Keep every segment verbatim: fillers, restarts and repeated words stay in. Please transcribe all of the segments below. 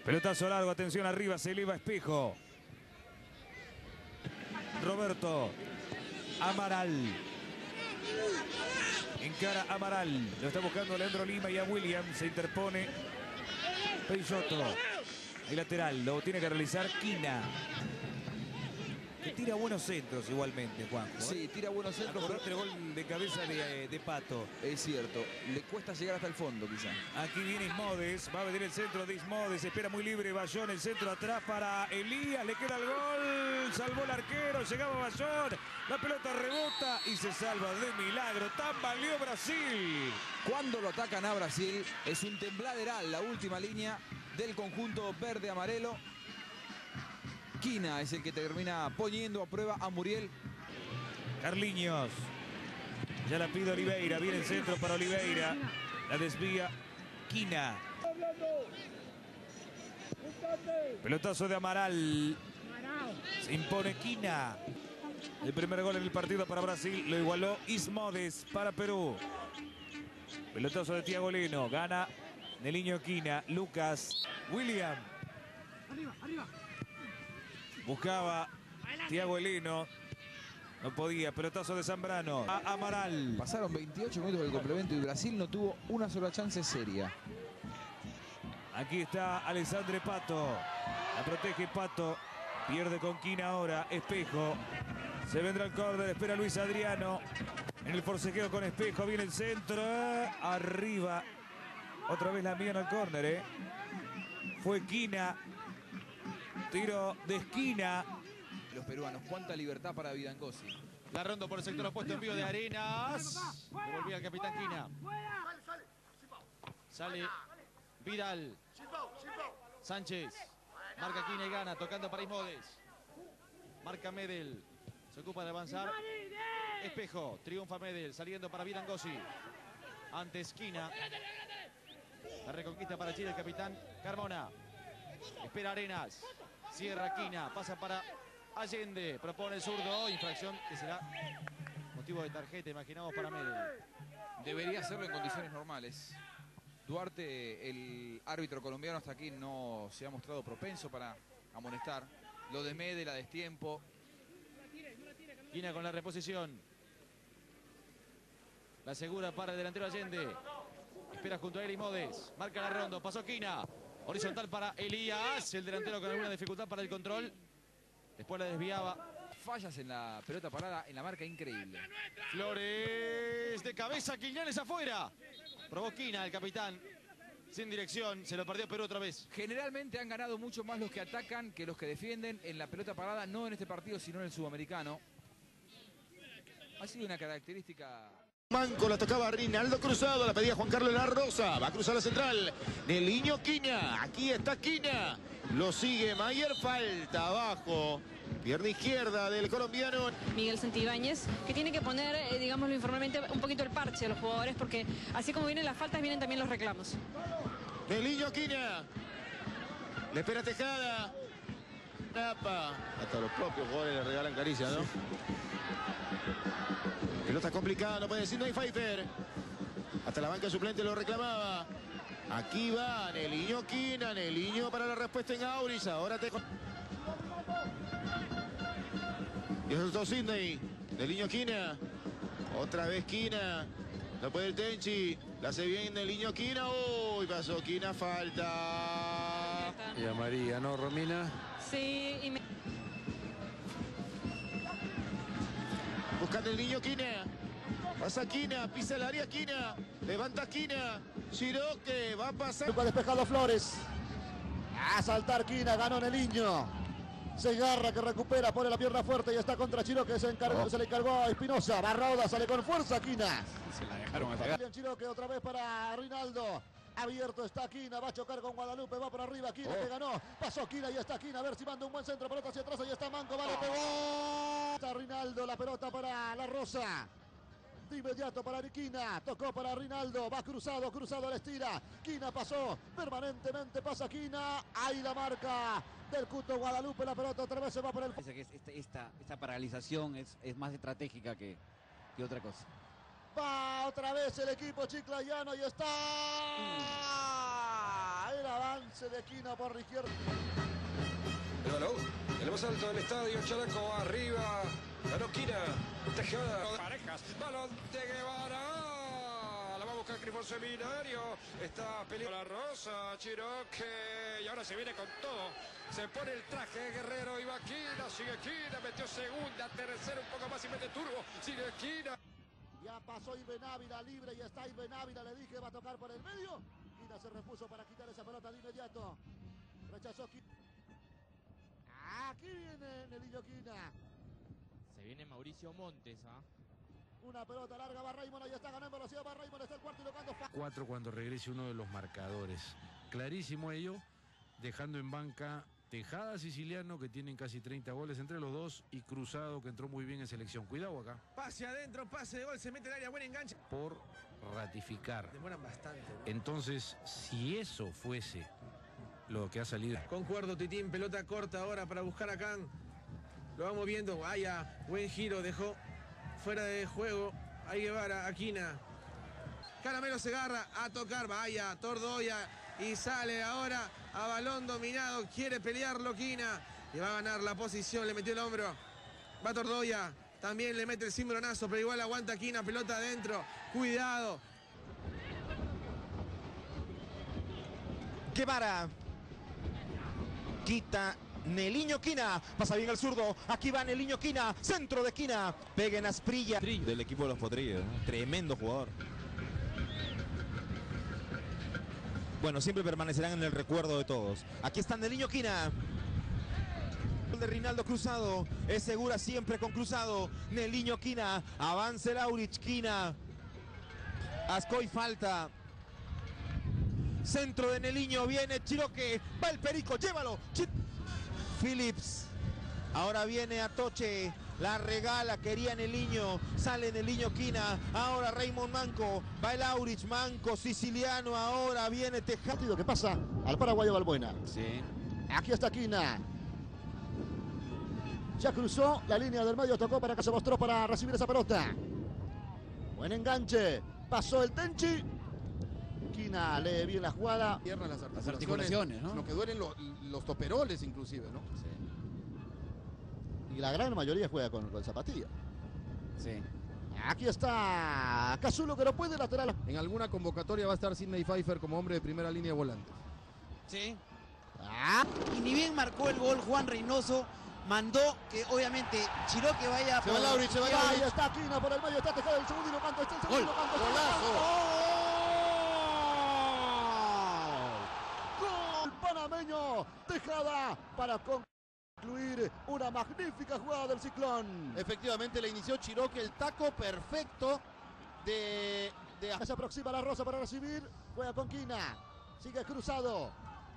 Pelotazo largo, atención arriba, se eleva Espejo. Roberto Amaral. Encara Amaral. Lo está buscando Leandro Lima y a William. Se interpone Peixoto. El lateral lo tiene que realizar Quina. Que tira buenos centros igualmente, Juanjo. ¿eh? Sí, tira buenos centros. Acordate el gol de cabeza de, de Pato. Es cierto, le cuesta llegar hasta el fondo quizá. Aquí viene Ismodes, va a venir el centro de Ismodes, espera muy libre Bayón, el centro atrás para Elías, le queda el gol, salvó el arquero, llegaba Bayón, la pelota rebota y se salva de milagro, tambaleó Brasil. Cuando lo atacan a Brasil es un tembladeral la última línea del conjunto verde-amarelo. Quina es el que termina poniendo a prueba a Muriel. Carliños. Ya la pide Oliveira. Viene el centro para Oliveira. La desvía Quina. Pelotazo de Amaral. Se impone Quina. El primer gol en el partido para Brasil. Lo igualó Ismodes para Perú. Pelotazo de Thiago Leno. Gana Neliño Quina. Lucas. William. Arriba, arriba. Buscaba Thiago Leno. No podía. Pelotazo de Zambrano. A Amaral. Pasaron veintiocho minutos del complemento y Brasil no tuvo una sola chance seria. Aquí está Alessandre Pato. La protege Pato. Pierde con Quina ahora. Espejo. Se vendrá el córner. Espera Luis Adriano. En el forcejeo con Espejo. Viene el centro. Arriba. Otra vez la envían al córner, ¿eh? Fue Quina. Tiro de esquina. Los peruanos, cuánta libertad para Vidangosi. La ronda por el sector opuesto, envío de Arenas. Devolvía al capitán Quina. Sale Vidal. Sánchez. Marca Quina y gana, tocando para Ismodes. Marca Medel. Se ocupa de avanzar. Espejo. Triunfa Medel, saliendo para Vidangosi. Ante esquina. La reconquista para Chile el capitán Carmona. Espera Arenas. Cierra Quina. Pasa para Allende. Propone el zurdo. Infracción que será motivo de tarjeta, imaginamos, para Medel. Debería hacerlo en condiciones normales. Duarte, el árbitro colombiano, hasta aquí no se ha mostrado propenso para amonestar. Lo de Medel a destiempo. Quina con la reposición. La asegura para el delantero Allende. Espera junto a él Ismodes. Marca la ronda. Pasó Quina. Horizontal para Elías. El delantero con alguna dificultad para el control. Después la desviaba. Fallas en la pelota parada, en la marca increíble. Flores de cabeza. Quiñones afuera. Probó Quina, el capitán. Sin dirección. Se lo perdió Perú otra vez. Generalmente han ganado mucho más los que atacan que los que defienden en la pelota parada. No en este partido, sino en el sudamericano. Ha sido una característica... Manco la tocaba Rinaldo Cruzado, la pedía Juan Carlos La Rosa, va a cruzar la central, Neliño Quina, aquí está Quina, lo sigue Mayer, falta abajo, pierna izquierda del colombiano. Miguel Santibáñez, que tiene que poner, eh, digámoslo informalmente, un poquito el parche a los jugadores, porque así como vienen las faltas, vienen también los reclamos. Neliño Quina, le espera Tejada, tapa, hasta los propios jugadores le regalan caricia, ¿no? Sí. Pelota complicada, no puede decir, no hay Pfeiffer. Hasta la banca suplente lo reclamaba. Aquí va Neliño Quina, Neliño para la respuesta en Auris. Ahora te... Y eso es Sidney. Neliño Quina. Otra vez Quina. No puede el Tenchi. La hace bien Neliño Quina. Uy, pasó Quina, falta. Y a María, ¿no, Romina? Sí, y me... Buscando el niño Quina. Pasa Quina, pisa el área Quina. Levanta Quina. Chiroque, va a pasar. Va despejado Flores. A saltar Quina, ganó Neliño. Se agarra, que recupera, pone la pierna fuerte y está contra Chiroque. Se, encargó, oh. se le encargó a Espinosa. Barrauda sale con fuerza Quina. Se la dejaron hasta Chiroque otra vez para Rinaldo. Abierto está Quina, va a chocar con Guadalupe, va por arriba Quina, oh. que ganó. Pasó Quina y está Quina, a ver si manda un buen centro, pelota hacia atrás, ahí está Manco, vale, pegó. Está Rinaldo, la pelota para La Rosa. De inmediato para Quina, tocó para Rinaldo, va cruzado, cruzado, la estira. Quina pasó, permanentemente pasa Quina. Ahí la marca del Cuto Guadalupe, la pelota otra vez se va por el... Parece que esta, esta, esta paralización es, es más estratégica que, que otra cosa. Va otra vez el equipo chiclayano y está. Era avance de Quina por la izquierda. El balón, el más alto del estadio, Characo arriba, ganó Quina, Tejada, parejas, balón de Guevara, la va a buscar Crifón Seminario, está peleando la Rosa, Chiroque, y ahora se viene con todo, se pone el traje de Guerrero y va Quina, sigue Quina, metió segunda, tercera, un poco más y mete turbo, sigue Quina. Ya pasó Iben Ávila libre y está Iben Ávila, le dije va a tocar por el medio. Quina se repuso para quitar esa pelota de inmediato. Rechazó Quina. Aquí viene Nelillo Quina. Se viene Mauricio Montes, ¿ah? Una pelota larga, va Raymond, ahí está ganando velocidad, va Raymond, está el cuarto y tocando. Cuatro cuando regrese uno de los marcadores. Clarísimo ello, dejando en banca Tejada, Siciliano, que tienen casi treinta goles entre los dos, y Cruzado, que entró muy bien en selección. Cuidado acá. Pase adentro, pase de gol, se mete el área, buen enganche. Por ratificar. Demoran bastante, ¿no? Entonces, si eso fuese lo que ha salido. Concuerdo, Titín, pelota corta ahora para buscar a Can. Lo vamos viendo, vaya, buen giro, dejó fuera de juego. Ahí Guevara, Aquina. Caramelo se agarra a tocar, vaya, Tordoya. Y sale ahora a balón dominado, quiere pelearlo Quina. Y va a ganar la posición, le metió el hombro. Va Tordoya, también le mete el cimbronazo, pero igual aguanta Quina, pelota adentro. Cuidado. Guevara. Quita Neliño Quina, pasa bien el zurdo, aquí va Neliño Quina, centro de Quina, pega en Asprilla. Del equipo de los Potrillos, ¿no? Tremendo jugador. Bueno, siempre permanecerán en el recuerdo de todos. Aquí está Neliño Quina. El de Rinaldo Cruzado, es segura siempre con Cruzado. Neliño Quina, avance Laurich Quina. Ascoy falta. Centro de Neliño, viene Chiroque, va el Perico, llévalo. Ch Phillips, ahora viene Atoche, la regala, quería Neliño, sale Neliño Quina, ahora Raymond Manco, va el Aurich, Manco, Siciliano, ahora viene Tejado. ¿Qué pasa? Al paraguayo Balbuena. Sí. Aquí está Quina. Ya cruzó la línea del medio, tocó para que se mostró para recibir esa pelota. Buen enganche, pasó el Tenchi. Quina lee bien la jugada. Piernas, las articulaciones, las articulaciones, ¿no? Lo que duelen los, los toperoles inclusive, ¿no? Sí. Y la gran mayoría juega con, con zapatilla. Sí. Aquí está Casulo, que no puede, lateral. En alguna convocatoria va a estar Sidney Pfeiffer como hombre de primera línea de volantes. Sí. Ah. Y ni bien marcó el gol Juan Reynoso, mandó que obviamente Chiroque vaya se por... Va Lauri, se va Lauri. Ahí está Quina por el medio, está Tejada el segundo y lo canto, está el segundo y lo canto. ¡Golazo! Panameño, Tejada para concluir una magnífica jugada del Ciclón. Efectivamente le inició Chiroque, el taco perfecto de... de... Se aproxima la Rosa para recibir, juega con Quina, sigue Cruzado.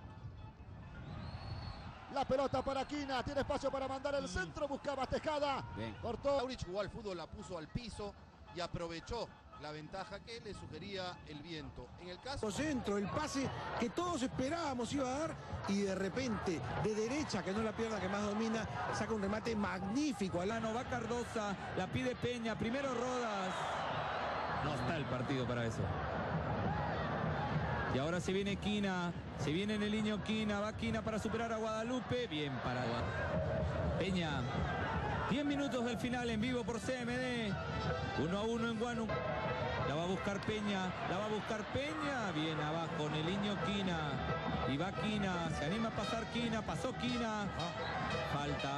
La pelota para Quina, tiene espacio para mandar el centro, buscaba Tejada. Bien. Cortó. Laurich jugó al fútbol, la puso al piso y aprovechó la ventaja que le sugería el viento. En el caso... Centro, el pase que todos esperábamos iba a dar y de repente, de derecha, que no es la pierna que más domina, saca un remate magnífico. Alano va Cardosa, la pide Peña, primero Rodas. No está el partido para eso. Y ahora se viene Quina, se viene Neliño Quina, va Quina para superar a Guadalupe. Bien para Peña. diez minutos del final en vivo por C M D. uno a uno en Guanu. La va a buscar Peña, la va a buscar Peña. Bien abajo, Neliño Quina. Y va Quina, se anima a pasar Quina, pasó Quina. Ah, falta.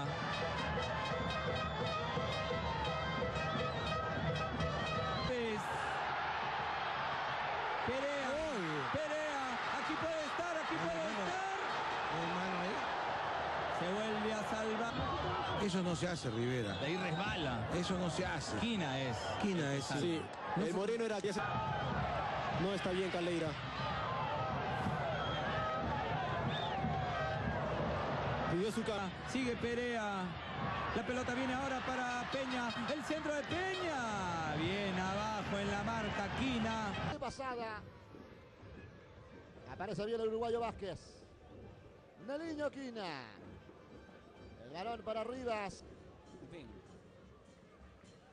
Perea, Perea, aquí puede estar, aquí puede estar. Se vuelve a salvar. Eso no se hace, Rivera. De ahí resbala. Eso no se hace. Quina es. Quina es. Sí, no el fue... Moreno era... No está bien Caldeira. Pidió su cara. Sigue Perea. La pelota viene ahora para Peña. El centro de Peña. Bien abajo en la marca Quina. De pasada. Aparece bien el uruguayo Vázquez. Neliño Quina. El balón para Rivas.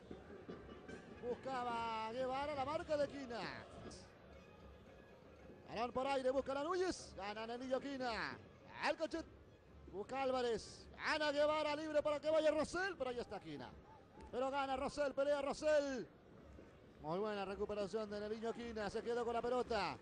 Buscaba Guevara la marca de Quina. Balón por aire, busca la Núñez. Gana el niño Quina. Al Cochet. Busca Álvarez. Gana Guevara, libre para que vaya Rosell. Pero ahí está Quina. Pero gana Rosell, pelea Rosell. Muy buena recuperación de Neliño Quina. Se quedó con la pelota.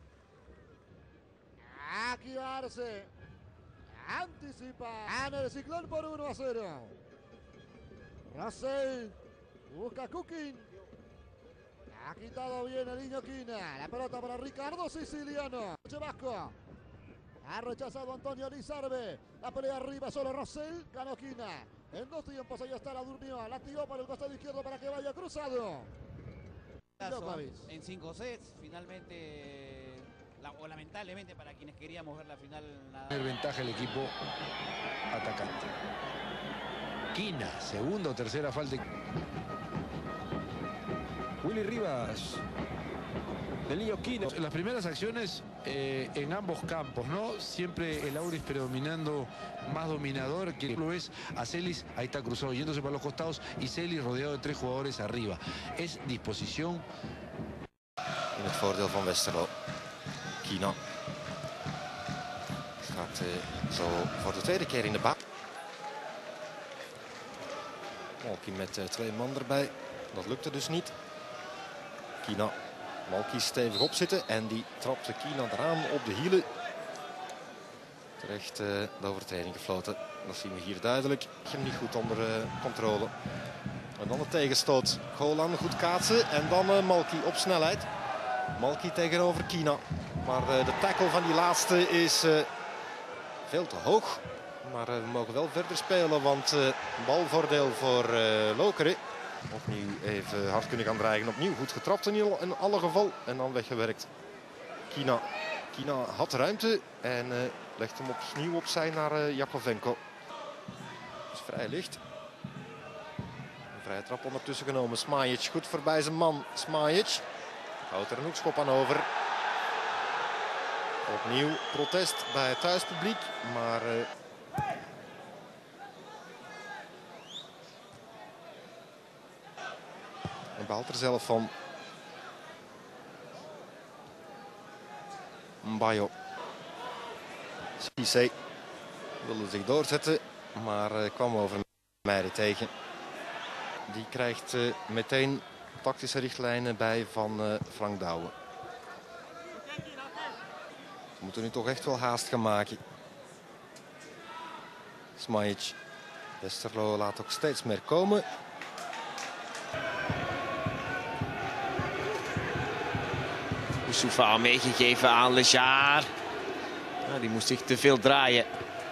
Aquí Arce. Anticipa. Gana el Ciclón por uno a cero. Rosell. Busca Cooking. Ha quitado bien el niño Quina. La pelota para Ricardo Siciliano. Vasco. Ha rechazado Antonio Lizarbe. La pelea arriba, solo Rosell. Ganó Quina. En dos tiempos, ahí está, la durmió. La tiró para el costado izquierdo para que vaya cruzado. En cinco sets, finalmente, la, o lamentablemente para quienes queríamos ver la final. Nada. Tener ventaja el equipo atacante. Quina, segunda o tercera falta. Willy Rivas. Del niño Quina. Las primeras acciones eh, en ambos campos, ¿no? Siempre el Auris predominando, más dominador. Que lo ves a Celis, ahí está cruzado, yéndose para los costados, y Celis rodeado de tres jugadores arriba. Es disposición. In het voordeel van Westerlo. Quina. Gaat uh, zo voor de tweede keer in de baan. Malky met uh, twee man erbij. Dat lukte dus niet. Quina. Malky stevig opzitten en die trapte Quina eraan op de hielen. Terecht uh, de overtreding gefloten. Dat zien we hier duidelijk. Niet goed onder uh, controle. En dan de tegenstoot. Golan goed kaatsen en dan uh, Malky op snelheid. Malky tegenover Quina. Maar uh, de tackle van die laatste is uh, veel te hoog. Maar uh, we mogen wel verder spelen, want uh, balvoordeel voor uh, Lokeren. Opnieuw even hard kunnen gaan dreigen. Opnieuw goed getrapt in, in alle geval. En dan weggewerkt. Quina. Quina had ruimte en uh, legt hem opnieuw opzij naar uh, Jakovenko. Is vrij licht. Een vrije trap ondertussen genomen. Smajic goed voorbij zijn man. Smajic houdt er een hoekschop aan over. Opnieuw protest bij het thuispubliek. Maar... Uh, Hij behaalt er zelf van. Mbayo. Cissé wilde zich doorzetten, maar uh, kwam over Meijden tegen. Die krijgt uh, meteen tactische richtlijnen bij van uh, Frank Douwe. We moeten nu toch echt wel haast gaan maken. Smajic. Westerlo laat ook steeds meer komen. Soufa meegegeven aan Lejar. Ja, die moest zich te veel draaien.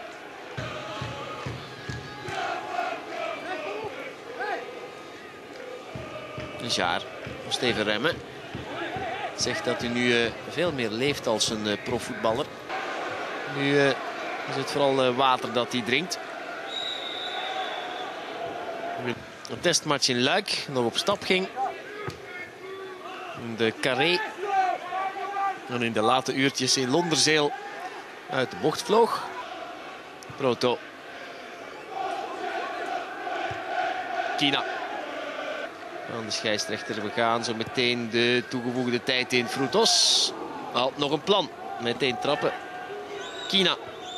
Lejar moest even remmen. Zegt dat hij nu uh, veel meer leeft als een uh, profvoetballer. Nu uh, is het vooral uh, water dat hij drinkt. Een testmatch in Luik, nog op stap ging. In de Carré. En in de late uurtjes in Londerzeel uit de bocht vloog. Proto. Quina. Aan de scheidsrechter, we gaan zo meteen de toegevoegde tijd in. Frutos. Al nog een plan. Meteen trappen. Quina.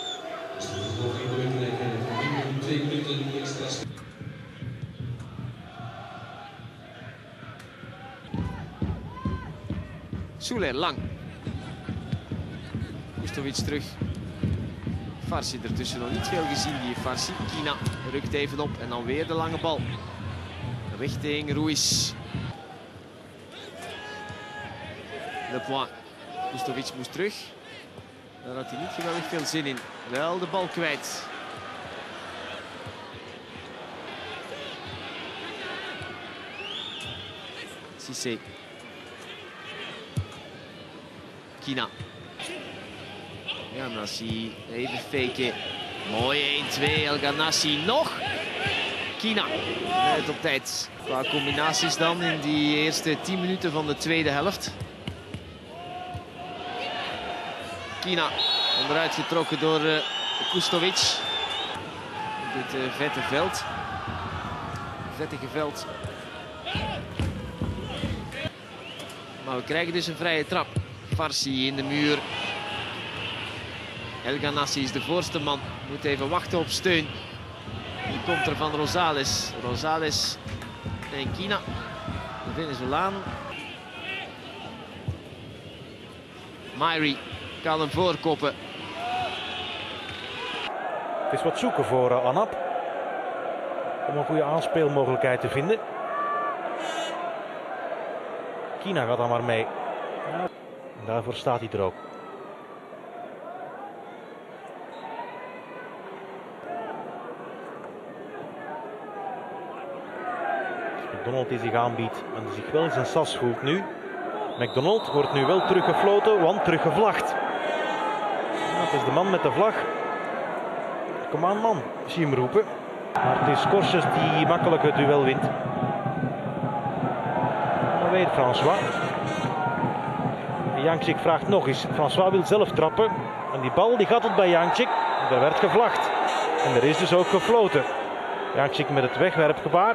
Soler lang. Kustovic terug. Farsi ertussen nog niet veel gezien. Die Farsi. Quina rukt even op en dan weer de lange bal. Richting Ruiz. Le Point. Kustovic moest terug. Daar had hij niet geweldig veel zin in. Wel de bal kwijt. Cissé. Quina. El Ganassi even faken. Mooi één twee. El Ganassi nog. Quina. Net op tijd. Qua combinaties dan in die eerste tien minuten van de tweede helft. Quina. Onderuit getrokken door uh, Kustovic. Dit uh, vette veld. Vettige veld. Maar we krijgen dus een vrije trap Farsi in de muur. El Ganassi is de voorste man. Moet even wachten op steun. Die komt er van Rosales. Rosales en Kina. De Venezolaan. Mairi kan hem voorkoppen. Het is wat zoeken voor uh, Anap. Om een goede aanspeelmogelijkheid te vinden. Kina gaat dan maar mee. Ja, en daarvoor staat hij er ook. McDonald die zich aanbiedt en die zich wel in zijn sas voelt nu. McDonald wordt nu wel teruggefloten, want teruggevlacht. Ja, het is de man met de vlag. Kom aan man, zie hem roepen. Maar het is Corses die makkelijk het duel wint. Dan weer François. Jančík vraagt nog eens. François wil zelf trappen. En die bal die gaat tot bij Jančík. Er werd gevlacht. En er is dus ook gefloten. Jančík met het wegwerpgebaar.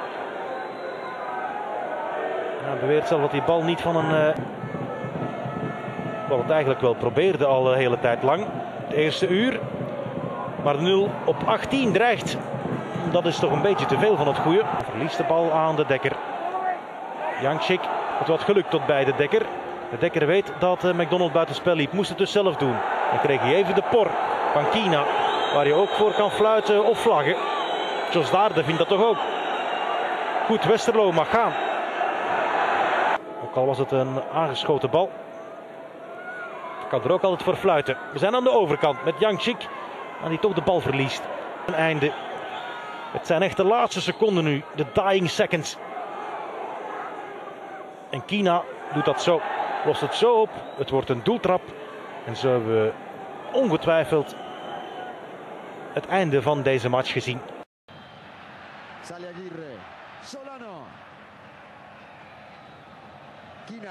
Hij beweert zelf dat die bal niet van een... Uh... Wat het eigenlijk wel probeerde al de hele tijd lang. Het eerste uur. Maar de nul op achttien dreigt. Dat is toch een beetje te veel van het goede. Verliest de bal aan de Dekker. Jančík, het wat geluk tot bij de Dekker. De Dekker weet dat uh, McDonald buitenspel liep. Moest het dus zelf doen. Dan kreeg hij even de por van Kina. Waar je ook voor kan fluiten of vlaggen. Jos Daarde vindt dat toch ook. Goed, Westerlo mag gaan. Ook al was het een aangeschoten bal. Kan er ook altijd voor fluiten. We zijn aan de overkant met Jančík. En die toch de bal verliest. Een einde. Het zijn echt de laatste seconden nu. De dying seconds. En Kina doet dat zo. Lost het zo op. Het wordt een doeltrap. En zo hebben we ongetwijfeld het einde van deze match gezien. Sale Aguirre. Solano. Kina.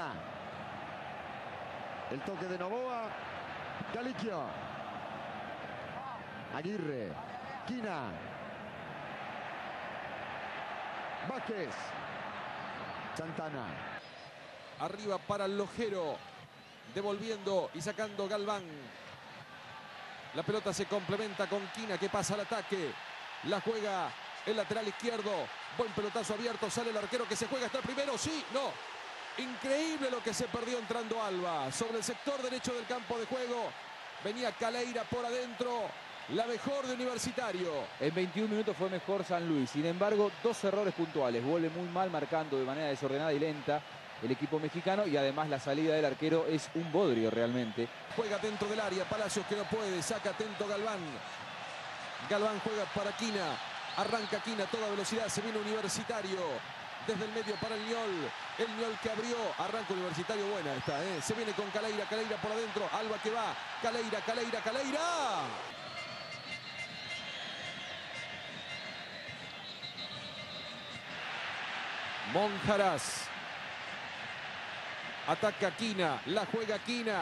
El toque de Novoa. Galicchio. Aguirre. Kina. Vázquez. Santana. Arriba para el Lojero. Devolviendo y sacando Galván. La pelota se complementa con Kina que pasa al ataque. La juega el lateral izquierdo. Buen pelotazo abierto. Sale el arquero que se juega hasta el primero. Sí, no. Increíble lo que se perdió entrando Alba. Sobre el sector derecho del campo de juego. Venía Caleira por adentro. La mejor de Universitario. En veintiún minutos fue mejor San Luis. Sin embargo, dos errores puntuales. Vuelve muy mal marcando de manera desordenada y lenta el equipo mexicano. Y además la salida del arquero es un bodrio realmente. Juega dentro del área. Palacios que no puede. Saca atento Galván. Galván juega para Kina. Arranca Kina a toda velocidad. Se viene Universitario. Desde el medio para el Ñol. El Ñol que abrió. Arranca Universitario. Buena esta, ¿eh? Se viene con Caleira. Caleira por adentro. Alba que va. Caleira, Caleira, Caleira. Monjaras. Ataca Kina. La juega Kina.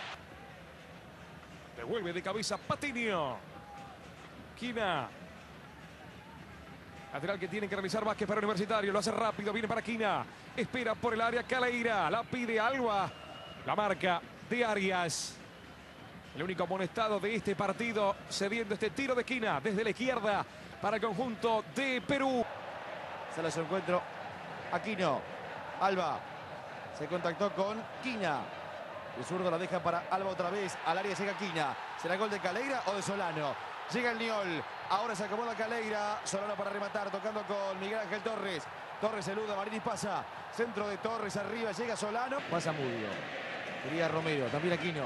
Devuelve de cabeza Patiño. Kina. Lateral que tiene que realizar Vázquez para Universitario. Lo hace rápido. Viene para Kina. Espera por el área Caleira. La pide Alba. La marca de Arias. El único amonestado de este partido. Cediendo este tiro de Kina desde la izquierda para el conjunto de Perú. Sale su encuentro. Aquino. Alba. Se contactó con Kina. El zurdo la deja para Alba otra vez. Al área llega Kina. ¿Será gol de Caleira o de Solano? Llega el Niol. Ahora se acomoda Caleira. Solano para rematar. Tocando con Miguel Ángel Torres. Torres eluda. Marini pasa. Centro de Torres arriba. Llega Solano. Pasa Mudio. Quería Romero. También Aquino.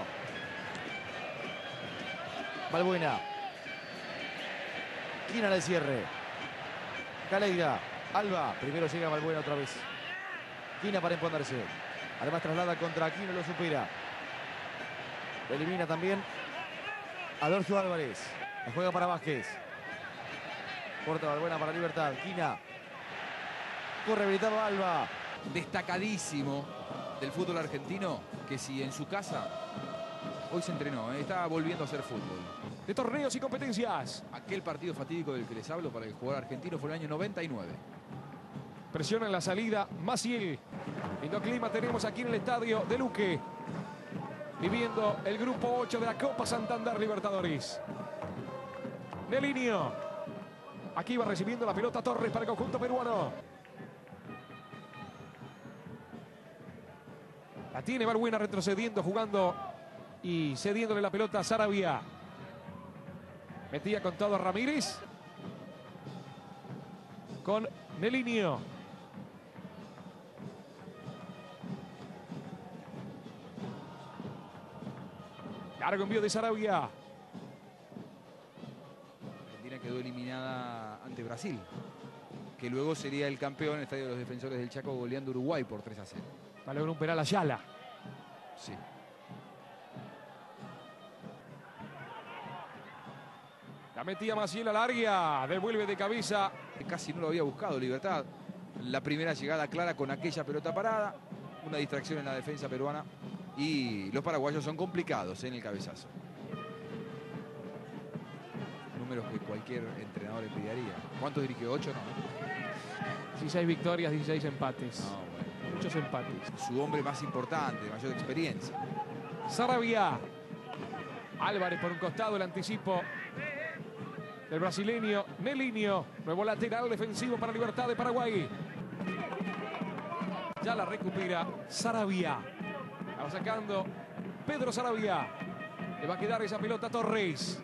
Valbuena. Kina en el cierre. Caleira. Alba. Primero llega Valbuena otra vez. Kina para imponerse. Además traslada contra Aquino y lo supera. Lo elimina también Adolfo Álvarez. La juega para Vázquez. Corta Valbuena para Libertad. Kina. Corre habilitado Alba. Destacadísimo del fútbol argentino, que si en su casa hoy se entrenó, ¿eh? Está volviendo a hacer fútbol. De torneos y competencias. Aquel partido fatídico del que les hablo para el jugador argentino fue el año noventa y nueve. Presiona en la salida Maciel. Lindo clima tenemos aquí en el estadio de Luque. viviendo el grupo ocho de la Copa Santander Libertadores. Nelinho. Aquí va recibiendo la pelota Torres para el conjunto peruano. La tiene Balbuena retrocediendo, jugando y cediéndole la pelota a Saravia. Metía con todo a Ramírez. Con Nelinho. Largo envío de Saravia. Argentina quedó eliminada ante Brasil, que luego sería el campeón en el Estadio de los Defensores del Chaco, goleando a Uruguay por tres a cero. Va a lograr un penal a Ayala. Sí. La metía Maciel al área. Devuelve de cabeza. Casi no lo había buscado Libertad. La primera llegada clara con aquella pelota parada. Una distracción en la defensa peruana. Y los paraguayos son complicados en el cabezazo. Números que cualquier entrenador envidiaría. ¿Cuántos dirigió? ¿Ocho? No. dieciséis victorias, dieciséis empates. No, bueno. Muchos empates. Su hombre más importante, de mayor experiencia. Saravia. Álvarez por un costado, el anticipo del brasileño Nelinho. Nuevo lateral defensivo para Libertad de Paraguay. Ya la recupera Saravia. La va sacando Pedro Saravia. Le va a quedar esa pelota a Torres.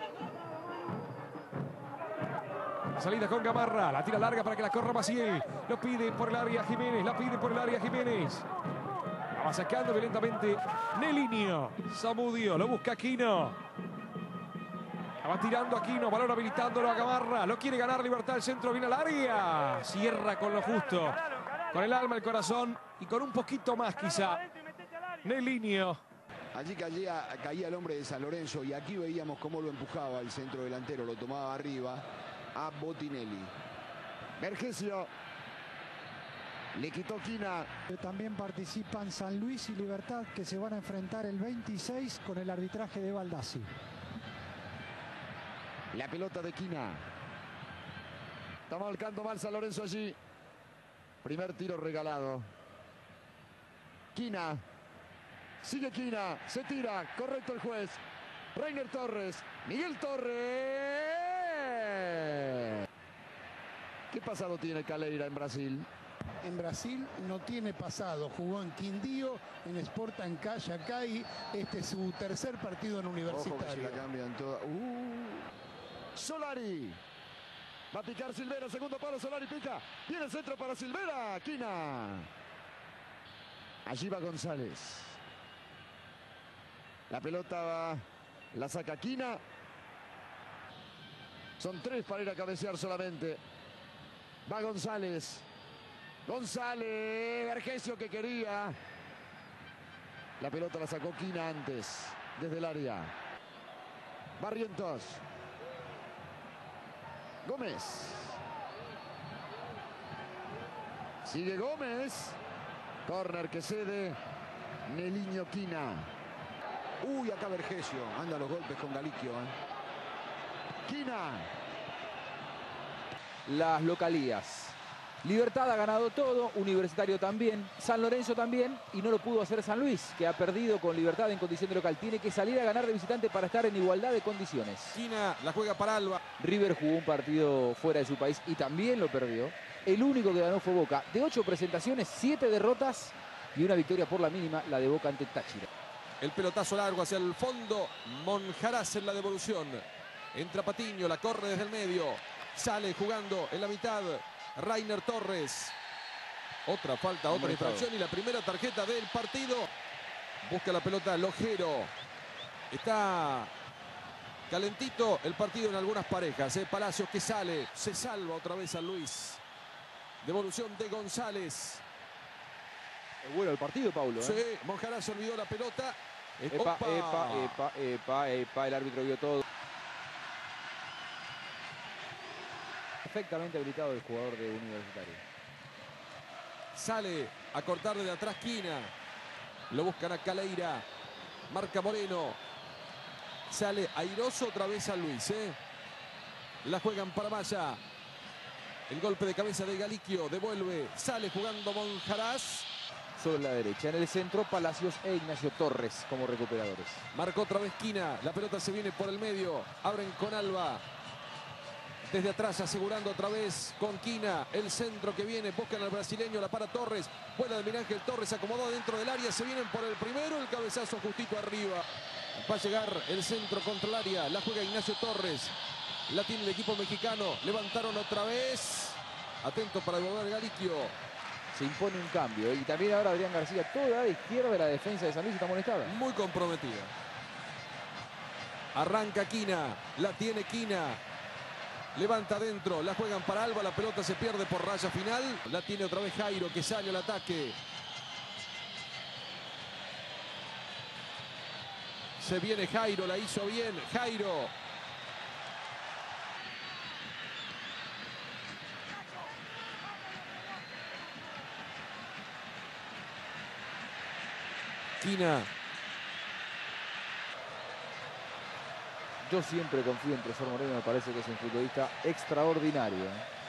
La salida con Gamarra. La tira larga para que la corra Maciel. Lo pide por el área Jiménez. La pide por el área Jiménez. La va sacando violentamente Nelinho. Zamudio. Lo busca Aquino. La va tirando Aquino. Balón habilitándolo a Gamarra. Lo quiere ganar Libertad. El centro viene al área. Cierra con lo justo. Con el alma, el corazón y con un poquito más quizá. Nelinho. Allí caía, caía el hombre de San Lorenzo y aquí veíamos cómo lo empujaba el centro delantero, lo tomaba arriba a Botinelli. Vergesio. Le quitó Quina. También participan San Luis y Libertad, que se van a enfrentar el veintiséis con el arbitraje de Baldassi. La pelota de Quina. Está marcando mal San Lorenzo allí. Primer tiro regalado. Quina. Sigue Quina. Se tira. Correcto el juez. Reiner Torres. Miguel Torres. ¿Qué pasado tiene Caleira en Brasil? En Brasil no tiene pasado. Jugó en Quindío, en Sporting Cayacay. Este es su tercer partido en Universitario. Ojo que si la cambian toda. Uh. Solari. Va a picar Silvera, segundo palo, Solari pica. Viene el centro para Silvera. Quina. Allí va González. La pelota va, la saca Quina. Son tres para ir a cabecear solamente. Va González. González. Vergesio que quería. La pelota la sacó Quina antes, desde el área. Barrientos. Gómez. Sigue Gómez. Corner que cede Nelinho Quina. Uy, acá Vergesio. Anda a los golpes con Galiquio. ¿eh? Quina. Las localías. Libertad ha ganado todo, Universitario también, San Lorenzo también, y no lo pudo hacer San Luis, que ha perdido con Libertad en condición de local. Tiene que salir a ganar de visitante para estar en igualdad de condiciones. Quina la juega para Alba. River jugó un partido fuera de su país y también lo perdió. El único que ganó fue Boca. De ocho presentaciones, siete derrotas y una victoria por la mínima, la de Boca ante Táchira. El pelotazo largo hacia el fondo. Monjarás en la devolución. Entra Patiño, la corre desde el medio. Sale jugando en la mitad Reiner Torres. Otra falta, otra infracción y la primera tarjeta del partido. Busca la pelota Lojero. Está calentito el partido en algunas parejas. ¿eh? Palacios que sale, se salva otra vez a Luis. Devolución de González. Es bueno el partido, Paulo. ¿eh? Sí, Monjarás se olvidó la pelota. Epa, Opa. epa, epa, epa, epa. El árbitro vio todo. Perfectamente habilitado el jugador de Universitario. Sale a cortar de atrás Quina. Lo buscan a Caleira. Marca Moreno. Sale airoso otra vez a Luis. ¿eh? La juegan para Maya. El golpe de cabeza de Galiquio. Devuelve. Sale jugando Monjarás. sobre la derecha. En el centro, Palacios e Ignacio Torres como recuperadores. Marcó otra vez Quina. La pelota se viene por el medio. Abren con Alba. Desde atrás asegurando otra vez con Quina. El centro que viene. Buscan al brasileño. La para Torres. Buena de Miguel Ángel Torres. Se acomodó dentro del área. Se vienen por el primero. El cabezazo justito arriba. Va a llegar el centro contra el área. La juega Ignacio Torres. La tiene el equipo mexicano. Levantaron otra vez. Atento para devolver Galiquio. Se impone un cambio. Y también ahora Adrián García, toda a la izquierda de la defensa de San Luis, está molestada. Muy comprometida. Arranca Quina. La tiene Quina. Levanta adentro. La juegan para Alba. La pelota se pierde por raya final. La tiene otra vez Jairo, que sale al ataque. Se viene Jairo. La hizo bien. Jairo. Quina. Yo siempre confío en Tresor Moreno, me parece que es un futbolista extraordinario.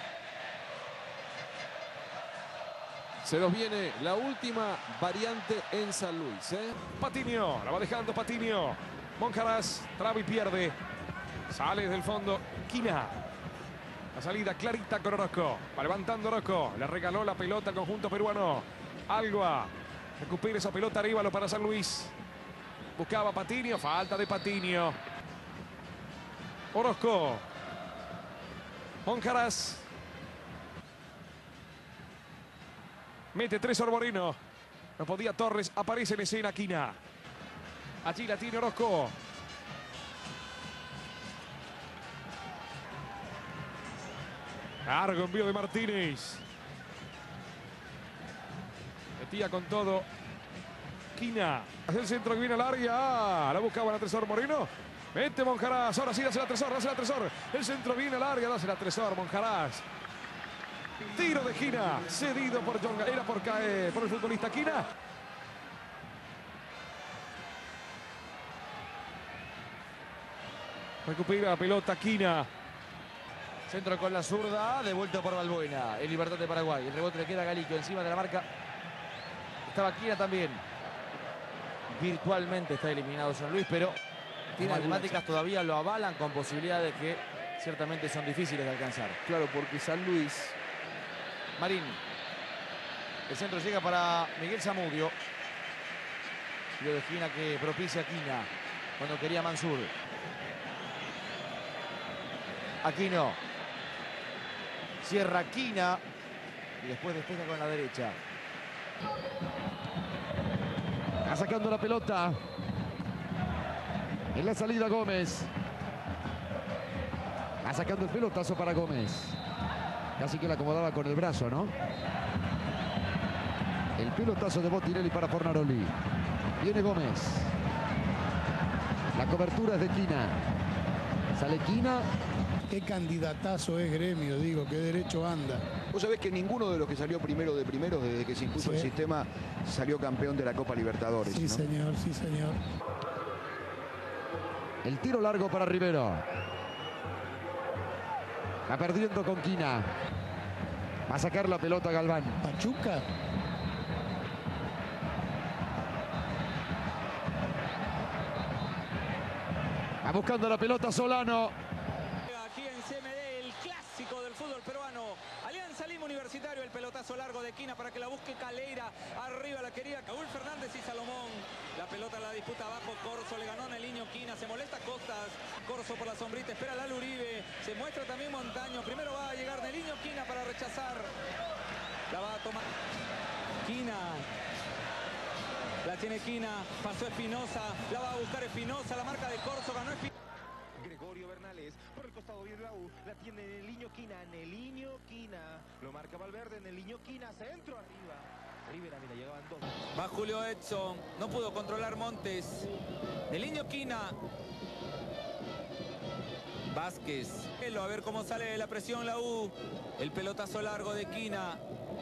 Se nos viene la última variante en San Luis. ¿eh? Patiño, la va dejando Patiño. Monjaras, traba y pierde. Sale desde el fondo Quina. La salida clarita con Orozco. Va levantando Orozco. Le regaló la pelota al conjunto peruano. Alba. Recupera esa pelota arriba, lo para San Luis. Buscaba Patiño, falta de Patiño. Orozco. Monjaras. Mete Tresor Moreno. No podía Torres, aparece en escena Quina. Allí la tiene Orozco. Largo envío de Martínez. Metía con todo Quina. Hacia el centro que viene al área. Ah, la buscaban a Tresor Moreno. Mete Monjaras. Ahora sí, dásela a Tresor, dásela a Tresor. El centro viene al área, dásela a Tresor, Monjaras. Tiro de Quina. Cedido por John. Era por, caer, por el futbolista Quina. Recupera la pelota Quina. Centro con la zurda, devuelto por Balbuena. En Libertad de Paraguay. El rebote le queda a Galiquio encima de la marca. Estaba Quina también. Virtualmente está eliminado San Luis, pero tiene matemáticas todavía lo avalan con posibilidades que ciertamente son difíciles de alcanzar. Claro, porque San Luis... Marín. El centro llega para Miguel Zamudio. Tiro de esquina que propicia Quina cuando quería Mansur. Aquino. Cierra Quina y después despeja con la derecha. Va sacando la pelota. En la salida Gómez. Va sacando el pelotazo para Gómez. Casi que la acomodaba con el brazo, ¿no? El pelotazo de Botinelli para Fornaroli. Viene Gómez. La cobertura es de Quina. Sale Quina. Qué candidatazo es Gremio, digo, qué derecho anda. Vos sabés que ninguno de los que salió primero de primero desde que se impuso Sí. el sistema salió campeón de la Copa Libertadores. Sí, ¿no? señor, sí, señor. El tiro largo para Rivero. Va perdiendo con Quina. Va a sacar la pelota Galván. Pachuca. Va buscando la pelota Solano. Aquí en C M D, el clásico del fútbol peruano. Alianza Lima Universitario, el pelotazo largo de Quina para que la busque Caleira. Arriba la quería Caúl Fernández y Salomón. La pelota la disputa abajo. Corso le ganó Neliño Quina. Se molesta Costas. Corso por la sombrita. Espera Lalo Uribe. Se muestra también Montaño. Primero va a llegar Neliño Quina para rechazar. La va a tomar Quina. La tiene Quina. Pasó Espinosa. La va a buscar Espinosa. La marca de Corso. Ganó Espinosa. Gregorio Bernales, por el costado viene la U, la tiene Neliño Quina, Neliño Quina, lo marca Valverde, Neliño Quina, centro arriba, Rivera, mira, llegaban dos. Va Julio Edson, no pudo controlar Montes. Neliño Quina. Vázquez. A ver cómo sale de la presión la U. El pelotazo largo de Quina.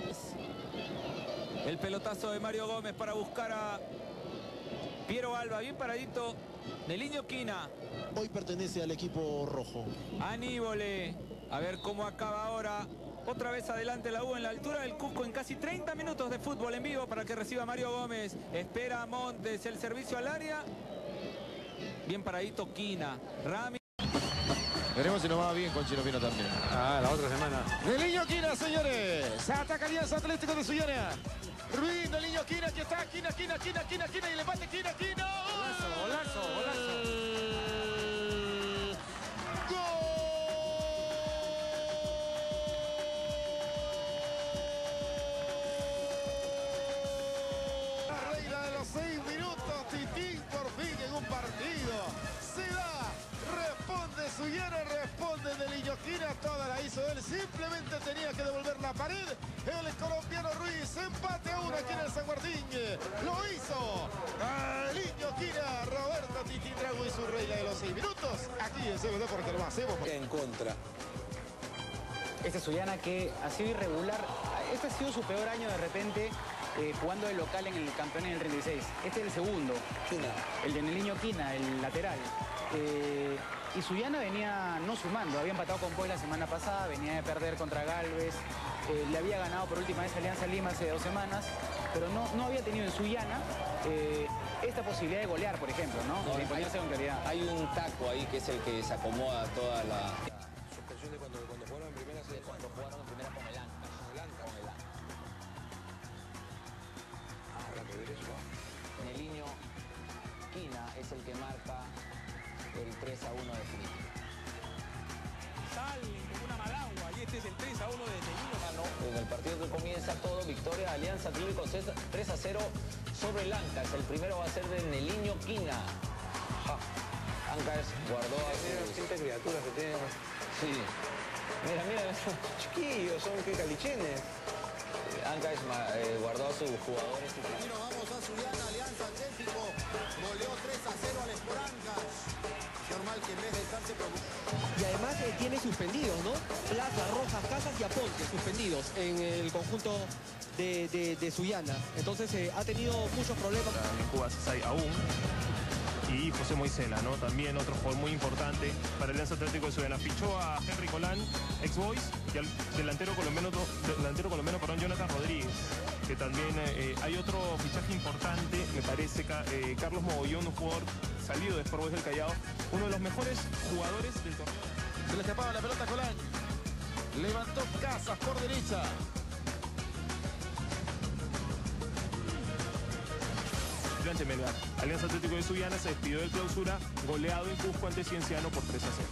El pelotazo de Mario Gómez para buscar a Piero Alba, bien paradito. Neliño Quina. Hoy pertenece al equipo rojo. Aníbole. A ver cómo acaba ahora Otra vez adelante la U en la altura del Cusco en casi treinta minutos de fútbol en vivo para que reciba Mario Gómez. Espera a Montes, el servicio al área. Bien paradito Quina. Rami. Veremos si nos va bien con Chino Pino también. Ah, la otra semana. Neliño Quina, señores. Ataca Alianza Atlético de Sullana. Ruiz, Neliño Quina, aquí está. Quina, Quina, Quina, Quina, Quina. Y el empate, Quina, Quina. Golazo, golazo, golazo. Seis minutos, Titín por fin en un partido. Se da, responde Sullana, responde Neliño Quina, toda la hizo él, simplemente tenía que devolver la pared. El colombiano Ruiz, empate a uno aquí en el San Martín. Lo hizo Neliño Quina, Roberto Titín Drago y su regla de los seis minutos. Aquí en C B D porque lo hacemos. En contra. Este Sullana que ha sido irregular. Este ha sido su peor año de repente. Eh, jugando de local en el campeón en el treinta y seis. Este es el segundo. Quina. El de Neliño Quina, el lateral. Eh, y Sullana venía no sumando. Había empatado con Poi la semana pasada, venía de perder contra Galvez. Eh, le había ganado por última vez Alianza Lima hace dos semanas. Pero no, no había tenido en Sullana eh, esta posibilidad de golear, por ejemplo, ¿no? no de imponerse con claridad. Hay un taco ahí que es el que se acomoda toda la... Suspensión de cuando, cuando jugaron en primera, de cuando jugaron en primera con el Anca. Con el Anca, con el Anca. Neliño Quina es el que marca el tres a uno definitivo. Sal, ninguna malagua. Y este es el tres a uno de Neliño. En el partido que comienza todo, victoria de Alianza Atlético tres a cero sobre el Ancash. El primero va a ser de Neliño Quina. Ja. Ancash guardó a sus... Siempre criaturas que tienen. Sí. Mira, mira, son chiquillos, son que calichenes. Ancash eh, guardó a sus jugadores. Y nos vamos a Sullana, Alianza Atlético. Goleó tres a cero al Sport Ancash. Normal que en vez de estarse y además eh, tiene suspendidos, ¿no? Plaza, Rojas, Casas y Aponte suspendidos en el conjunto de, de, de Sullana. Entonces eh, ha tenido muchos problemas. Cuba Sasai aún. Y José Moisela, ¿no? También otro jugador muy importante para el Alianza Atlético de Sullana. Fichó a Henry Colán, ex Boys, y al delantero colombiano, delantero colombiano perdón, Jonathan Rodríguez, que también eh, hay otro fichaje importante, me parece, eh, Carlos Mogollón, un jugador salido de Sport Boys del Callao, uno de los mejores jugadores del torneo. Se le escapaba la pelota a Colán. Levantó Casas por derecha. Ante Melgar. Alianza Atlético de Sullana se despidió del clausura, goleado en Cusco ante Cienciano por tres a cero.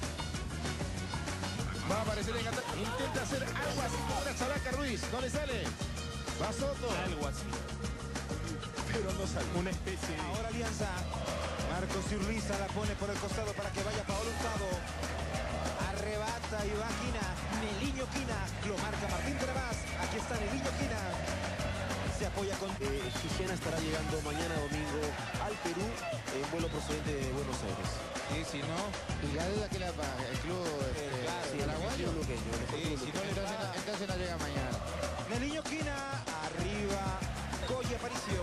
Va a aparecer en ataque. Intenta hacer algo así como una Chalaca Ruiz. No le sale. Va Soto. Algo así. Pero no sale. Una especie de... Ahora Alianza. Marcos Urriza la pone por el costado para que vaya Paolo Hurtado. Arrebata y va Quina. Neliño Quina. Lo marca Martín Trevas. Aquí está Neliño Quina. Se apoya con... Eh, Sullana estará llegando mañana domingo al Perú en vuelo procedente de Buenos Aires. Y si no... Y la duda que la paga el club este, claro, sí, paraguayo. Sí, si no le entonces, paga... no, entonces no llega mañana. Neliño Quina. Arriba. Colle Aparicio.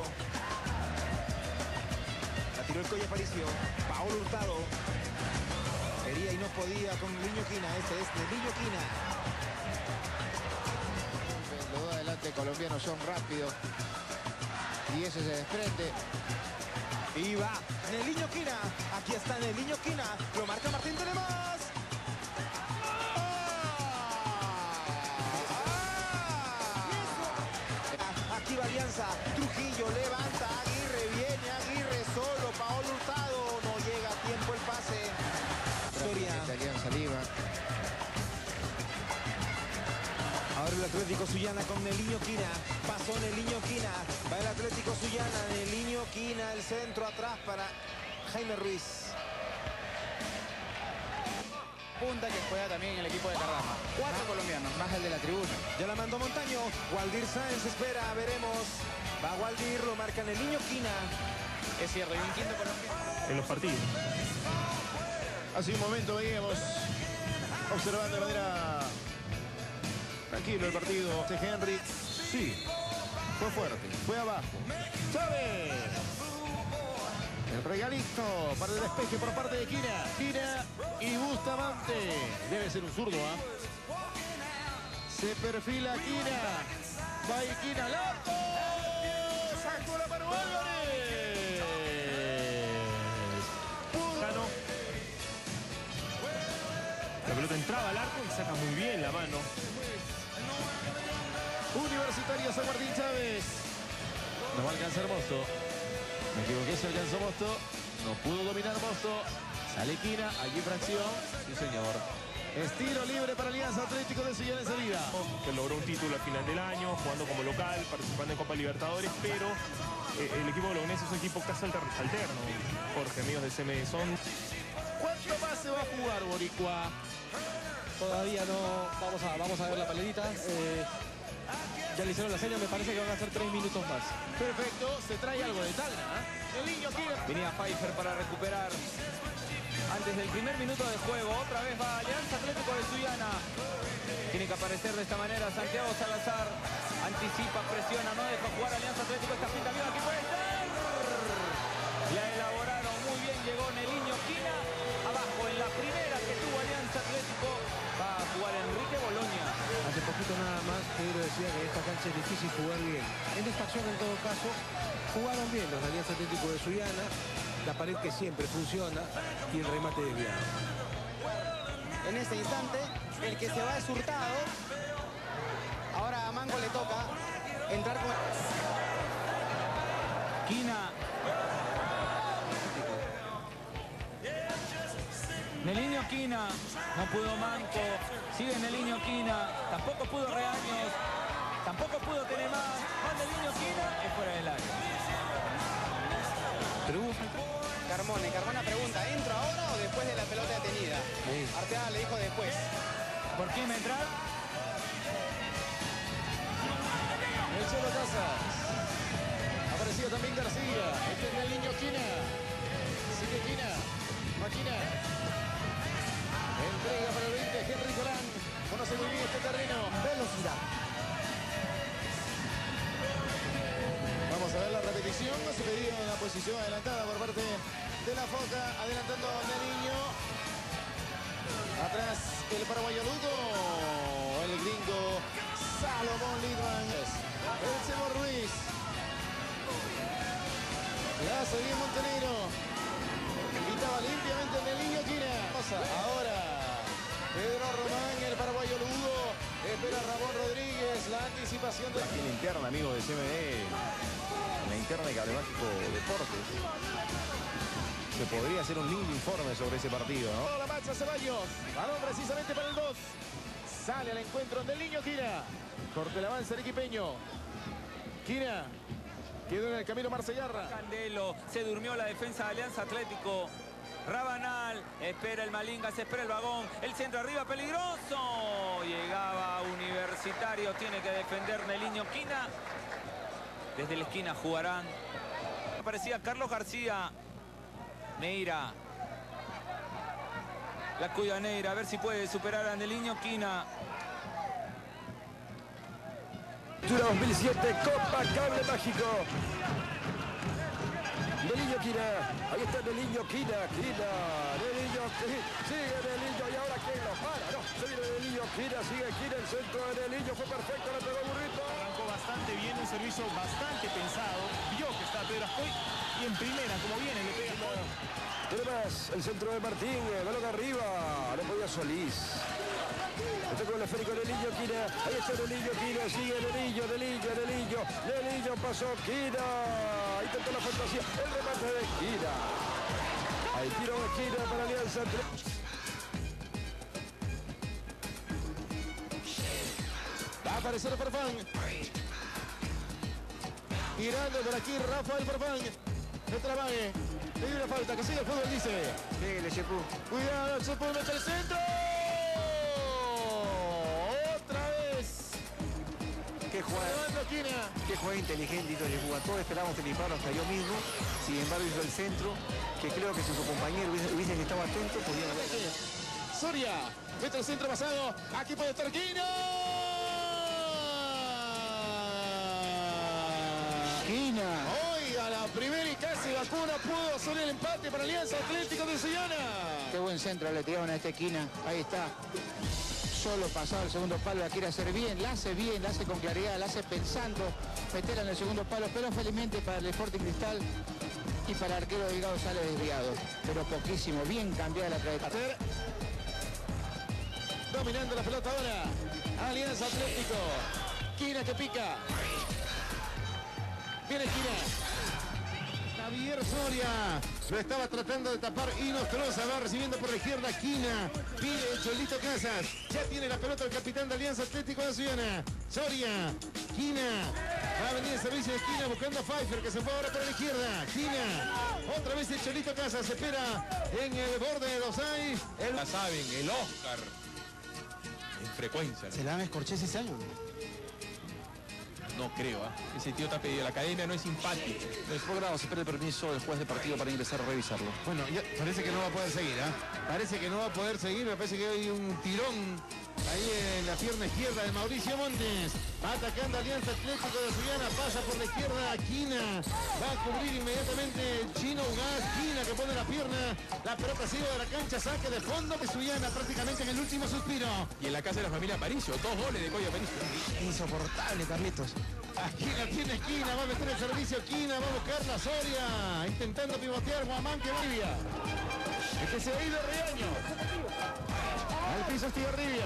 La tiró el Colle Aparicio. Paolo Hurtado. Quería y no podía con Neliño Quina. Este es Neliño Quina. Los dos adelante colombianos son rápidos. Y ese se desprende. Y va Neliño Quina. Aquí está Neliño Quina. Lo marca Martín Telemás. Aquí va Alianza. Trujillo levanta. Aguirre viene. Aguirre solo. Paolo Hurtado. No llega a tiempo el pase. Soria. Alianza Lima. Ahora el Atlético Sullana con Neliño Quina. Pasó Neliño Quina. Va el Atlético Sullana. Neliño Quina. El centro atrás para Jaime Ruiz. Punta que juega también en el equipo de Cardama. Cuatro más, colombianos. Más el de la tribuna. Ya la mandó Montaño. Waldir Sáenz espera. Veremos. Va Waldir. Lo marca Neliño Quina. Es cierto. Y un quinto colombiano. En los partidos. Hace un momento veíamos observando de manera tranquilo el partido. Este Henry, sí, fue fuerte, fue abajo. Chávez. El regalito para el despeje por parte de Quina. Quina y Bustamante. Debe ser un zurdo, ¿ah? ¿eh? Se perfila Quina. Va y Quina. ¡Loco! ¡Sacó la mano Álvarez! Ganó. La pelota entraba al arco y saca muy bien la mano. Universitario San Martín Chávez. No va a alcanzar Mosto. Me equivoqué, se alcanzó Mosto. No pudo dominar Mosto. Sale Quina, allí fracción. Sí, señor. Estilo libre para Alianza Atlético de Sullana en salida. Que logró un título al final del año, jugando como local, participando en Copa Libertadores, pero eh, el equipo bolognese es un equipo casi alter alterno. Jorge, amigos de C M D, son... ¿Cuánto más se va a jugar, Boricua? Todavía no. Vamos a, vamos a ver la palerita. Eh, ya le hicieron la seña, me parece que van a ser tres minutos más. Perfecto, se trae algo de Talna. ¿eh? El niño quiere... Venía Pfeiffer para recuperar. Antes del primer minuto de juego, otra vez va Alianza Atlético de Sullana. Tiene que aparecer de esta manera Santiago Salazar. Anticipa, presiona, no deja jugar Alianza Atlético. Esta pinta viva, aquí puede ser. La elaboraron muy bien, llegó Neliño Quina. Abajo en la primera que tuvo Alianza Atlético. Va a jugar Enrique Boloña. Hace poquito nada más Pedro decía que esta cancha es difícil jugar bien. En esta acción, en todo caso, jugaron bien los Alianza Atlético de Sullana. La pared que siempre funciona y el remate desviado. En este instante, el que se va es Hurtado. Ahora a Mango le toca entrar con... Quina. Neliño Quina. No pudo Manco. Sigue Neliño Quina. Tampoco pudo Reaños. Tampoco pudo tener más. Va Neliño Quina. Es fuera del área. Carmona. Carmona pregunta, ¿entro ahora o después de la pelota detenida? Sí. Arteaga le dijo después. ¿Por quién me entrar? El Cholo Casas. Apareció también García. Este es el niño Quina. Sigue Quina. Máquina. Entrega para el veinte. Henry Colán. Conoce muy bien este terreno. Velocidad. Vamos a ver la repetición. Se pidió una posición adelantada por parte de la Foca. Adelantando de niño. Atrás el paraguayo Lugo. El gringo Salomón Lidman. El Chemo Ruiz. La seguía Montenegro. Quitaba limpiamente el niño Quina. Ahora Pedro Román, el paraguayo Lugo. Espera Ramón Rodríguez. La anticipación de... Aquí en la interna, amigo de C M D. En la interna de Cable Mágico Deportes. Se podría hacer un lindo informe sobre ese partido, ¿no? La marcha Ceballos. Balón precisamente para el dos. Sale al encuentro del niño Quina. Corte el avance el equipeño. Quina. Quedó en el camino Marcellarra. Candelo. Se durmió la defensa de Alianza Atlético. Rabanal. Espera el Malinga. Se espera el vagón. El centro arriba peligroso. Llegaba Universitario. Tiene que defender Neliño Quina. Desde la esquina jugarán. Aparecía Carlos García. Neira. La cuida Neira. A ver si puede superar a Neliño Quina. dos mil siete, Copa Cable Mágico. Neliño Quina. Ahí está Neliño Quina. Quina. Neliño Quina. Sigue Neliño. ¿Y ahora quién lo para? No. Se viene Neliño Quina. Sigue Quina. El centro de Neliño fue perfecto. Le pegó Burrito. Arrancó bastante bien, un servicio bastante pensado. Vio que está Pedro Ascoy y en primera, como viene, le pega. Tiene más. El centro de Martín. Balón arriba. No podía Solís. Este con el esférico de Neliño Quina. Ahí está Neliño Quina. Sigue Neliño, Neliño, Neliño. Neliño pasó Quina. Ahí intentó la fantasía. El remate de Quina. Ahí tiro de Quina para Alianza. Va a aparecer Farfán. Girando por aquí Rafael Farfán. No trabaje. Le dio una falta. Que sigue el fútbol, dice. Síguele, Chepu. Cuidado, Chepu mete el centro. Otra vez. Qué jugada, qué jugada inteligente hizo el jugador. Todos esperamos el disparo hasta yo mismo. Sin embargo hizo el centro, que creo que si su compañero hubiese, hubiese estado atento, podía haber. Soria, mete el centro pasado. Aquí puede estar Quina. Quina. Oiga, la primera y casi vacuna pudo hacer el empate para Alianza Atlético de Sullana. Qué buen centro le tiraron a esta esquina. Ahí está. solo pasado al segundo palo, la quiere hacer bien, la hace bien, la hace con claridad, la hace pensando meterla en el segundo palo, pero felizmente para el Sporting Cristal y para el arquero Delgado sale desviado, pero poquísimo, bien cambiada la trayectoria. Dominando la pelota ahora, Alianza Atlético, Quina que pica, viene Quina. Javier Soria lo estaba tratando de tapar y Nostroza va recibiendo por la izquierda Quina, pide el Cholito Casas, ya tiene la pelota el capitán de Alianza Atlético de Ciudad. Soria, Quina, va a venir el servicio de Quina buscando a Pfeiffer que se fue ahora por la izquierda. Quina, otra vez el Cholito Casas, se espera en el borde de Dosay. El... Ya saben, el Oscar en frecuencia. ¿Se la dan a Scorsese ese año? No creo, ¿eh? Ese tío está pedido. La academia no es simpático. Después grado, se espera el permiso del juez de partido para ingresar a revisarlo. Bueno, ya parece que no va a poder seguir, ¿ah? ¿eh? Parece que no va a poder seguir, me parece que hay un tirón ahí en la pierna izquierda de Mauricio Montes. Va atacando Alianza Atlético de Sullana, pasa por la izquierda Quina. Va a cubrir inmediatamente el chino Ugaz. Quina que pone la pierna. La pelota sigue de la cancha, saque de fondo de Sullana prácticamente en el último suspiro. Y en la casa de la familia Aparicio, dos goles de Coyo Aparicio. Insoportable, Carlitos. Aquí la tiene Quina, va a meter el servicio Quina, va a buscar la Soria. Intentando pivotear Guamán que Bolivia. Es que se ha ido Reaño. Al piso Estigarribia.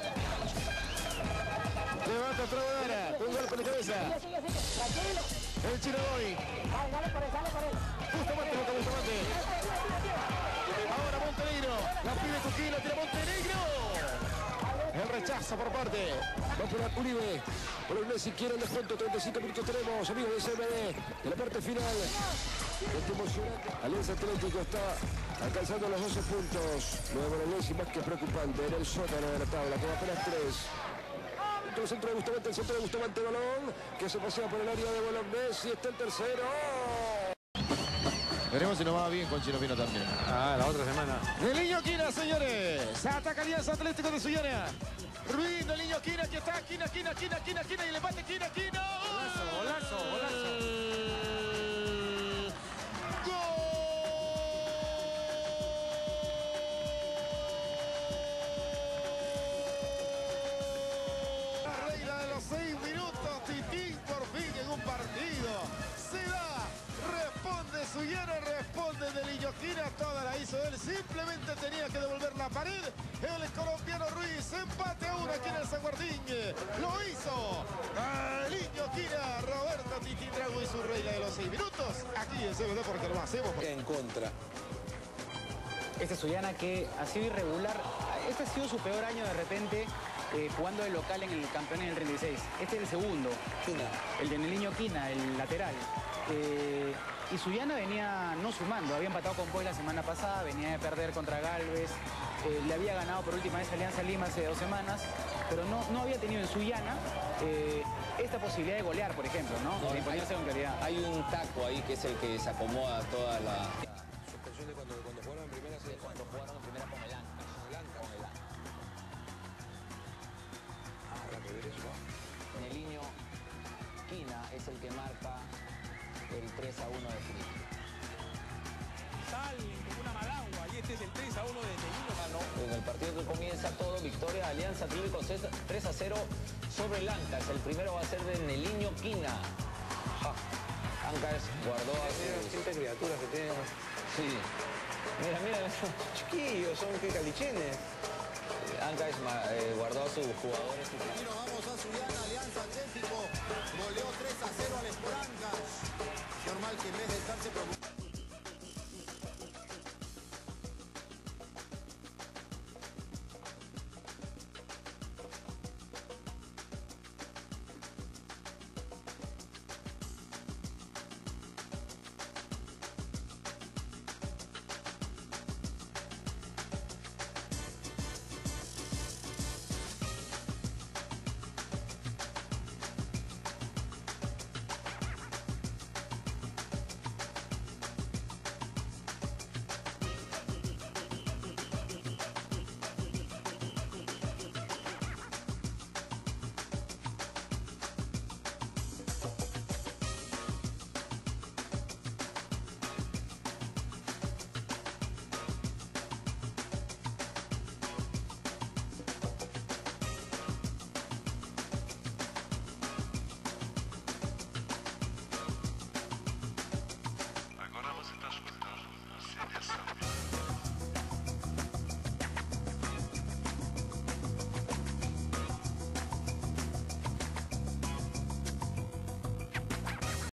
Levanta Traudara, un golpe de cabeza. El Chino Boy. Bustamante, busca Bustamante. Ahora Montenegro. La pide Cuquino, tira Montenegro. El rechazo por parte. Va por Uribe. Por el Messi quiere el descuento. treinta y cinco minutos tenemos, amigos de C M D. En la parte final. Este emocionante. Alianza Atlético está alcanzando los doce puntos. Luego el Messi más que preocupante. En el sótano de la tabla, con apenas tres. El centro de Bustamante, el centro de Bustamante, balón que se pasea por el área de Bolognesi, está el tercero. Veremos si nos va bien con Chino Pino también. Ah, la otra semana. El niño Quina, señores. Ataca Alianza Atlético de Sullana. Ruiz del niño Quina, que está Quina, Quina, Quina, Quina, Quina y el empate Quina, Quina. Golazo, golazo, golazo. Seis minutos, Titín por fin en un partido. Se da, responde Sullana, responde del niño Quina, toda la hizo él, simplemente tenía que devolver la pared. El colombiano Ruiz, empate a uno aquí en el San Martín. Lo hizo el niño Quina, Roberto Titín Drago y su regla de los seis minutos. Aquí en C B D porque lo hacemos. En contra. Este Sullana que ha sido irregular, este ha sido su peor año de repente. Eh, jugando de local en el campeón en el treinta y seis. Este es el segundo. Quina. El de Neliño Quina, el lateral. Eh, y Sullana venía no sumando. Había empatado con Boy la semana pasada, venía de perder contra Galvez. Eh, le había ganado por última vez Alianza Lima hace dos semanas. Pero no, no había tenido en Sullana eh, esta posibilidad de golear, por ejemplo, ¿no? no de imponerse con claridad. Hay un taco ahí que es el que se acomoda toda la... Suspensión de cuando, cuando jugaron en primera, sí, Cuando jugaron en primera con el Anca. Con el Anca. Neliño Quina es el que marca el tres a uno definitivo. Salen como una malagua y este es el tres a uno de Neliño. En el partido que comienza todo, victoria de Alianza Atlético tres a cero sobre el Ancas. El primero va a ser de Neliño Quina. Ja. Ancas guardó a sus... Siempre criaturas que tienen. Sí. Mira, mira, son chiquillos, son que calichenes. Ancas eh, guardó a sus jugadores. Y nos vamos a Sullana, Alianza Atlético. Goleó tres a cero al Sport Ancas. Normal que en vez de estarse preocupando.